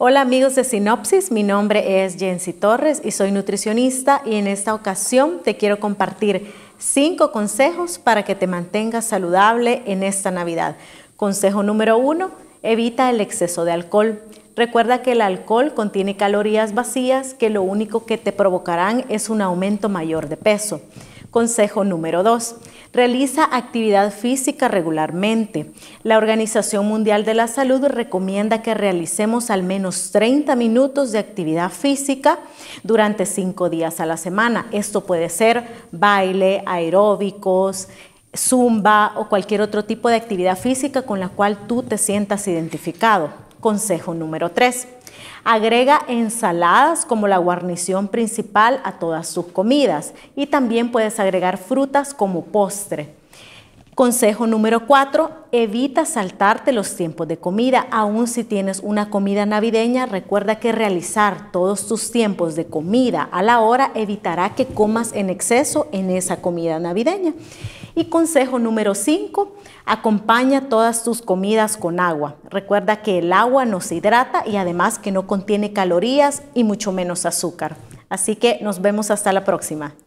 Hola amigos de Sinopsis, mi nombre es Jency Torres y soy nutricionista y en esta ocasión te quiero compartir 5 consejos para que te mantengas saludable en esta Navidad. Consejo número 1, evita el exceso de alcohol. Recuerda que el alcohol contiene calorías vacías que lo único que te provocarán es un aumento mayor de peso. Consejo número 2. Realiza actividad física regularmente. La Organización Mundial de la Salud recomienda que realicemos al menos 30 minutos de actividad física durante 5 días a la semana. Esto puede ser baile, aeróbicos, zumba o cualquier otro tipo de actividad física con la cual tú te sientas identificado. Consejo número 3. Agrega ensaladas como la guarnición principal a todas sus comidas y también puedes agregar frutas como postre. Consejo número 4, evita saltarte los tiempos de comida. Aún si tienes una comida navideña, recuerda que realizar todos tus tiempos de comida a la hora evitará que comas en exceso en esa comida navideña. Y consejo número 5, acompaña todas tus comidas con agua. Recuerda que el agua nos hidrata y además que no contiene calorías y mucho menos azúcar. Así que nos vemos hasta la próxima.